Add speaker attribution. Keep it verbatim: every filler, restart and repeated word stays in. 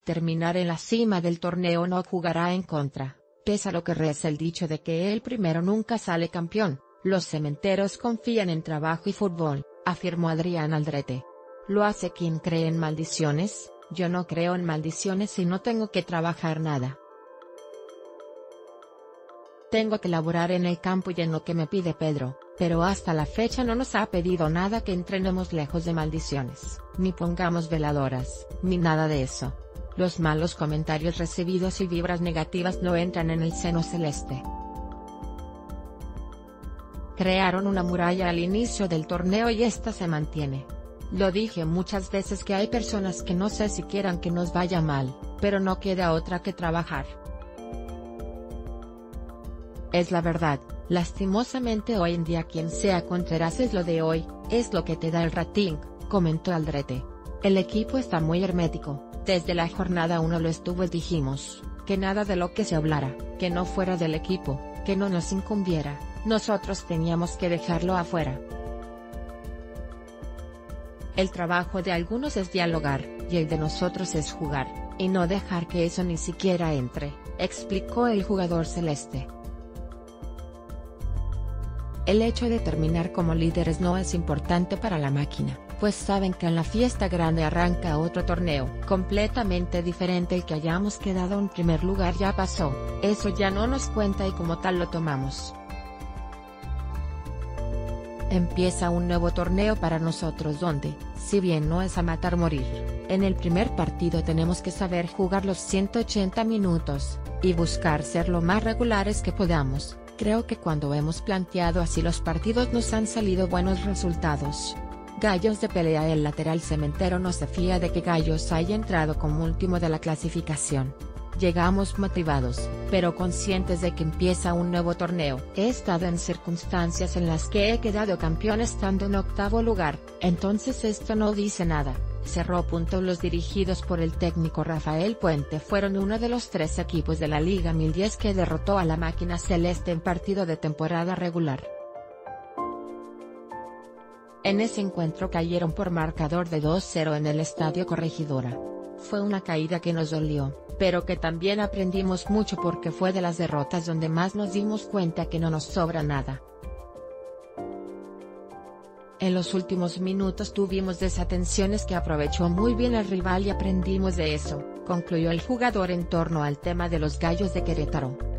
Speaker 1: terminar en la cima del torneo no jugará en contra, pese a lo que reza el dicho de que el primero nunca sale campeón. Los cementeros confían en trabajo y fútbol, afirmó Adrián Aldrete. ¿Lo hace quien cree en maldiciones? Yo no creo en maldiciones y no tengo que trabajar nada. Tengo que laborar en el campo y en lo que me pide Pedro, pero hasta la fecha no nos ha pedido nada que entrenemos lejos de maldiciones, ni pongamos veladoras, ni nada de eso. Los malos comentarios recibidos y vibras negativas no entran en el seno celeste. Crearon una muralla al inicio del torneo y esta se mantiene. Lo dije muchas veces que hay personas que no sé si quieran que nos vaya mal, pero no queda otra que trabajar. Es la verdad, lastimosamente hoy en día quien sea Contreras es lo de hoy, es lo que te da el rating, comentó Aldrete. El equipo está muy hermético, desde la jornada uno lo estuvo y dijimos, que nada de lo que se hablara, que no fuera del equipo, que no nos incumbiera, nosotros teníamos que dejarlo afuera. El trabajo de algunos es dialogar, y el de nosotros es jugar, y no dejar que eso ni siquiera entre, explicó el jugador celeste. El hecho de terminar como líderes no es importante para la máquina, pues saben que en la fiesta grande arranca otro torneo, completamente diferente. El que hayamos quedado en primer lugar ya pasó, eso ya no nos cuenta y como tal lo tomamos. Empieza un nuevo torneo para nosotros donde, si bien no es a matar morir, en el primer partido tenemos que saber jugar los ciento ochenta minutos, y buscar ser lo más regulares que podamos. Creo que cuando hemos planteado así los partidos nos han salido buenos resultados. Gallos de pelea. El lateral cementero no se fía de que Gallos haya entrado como último de la clasificación. Llegamos motivados, pero conscientes de que empieza un nuevo torneo. He estado en circunstancias en las que he quedado campeón estando en octavo lugar, entonces esto no dice nada. Cerró. Los dirigidos por el técnico Rafael Puente fueron uno de los tres equipos de la Liga mil diez que derrotó a la máquina celeste en partido de temporada regular. En ese encuentro cayeron por marcador de dos cero en el Estadio Corregidora. Fue una caída que nos dolió, pero que también aprendimos mucho porque fue de las derrotas donde más nos dimos cuenta que no nos sobra nada. En los últimos minutos tuvimos desatenciones que aprovechó muy bien el rival y aprendimos de eso, concluyó el jugador en torno al tema de los Gallos de Querétaro.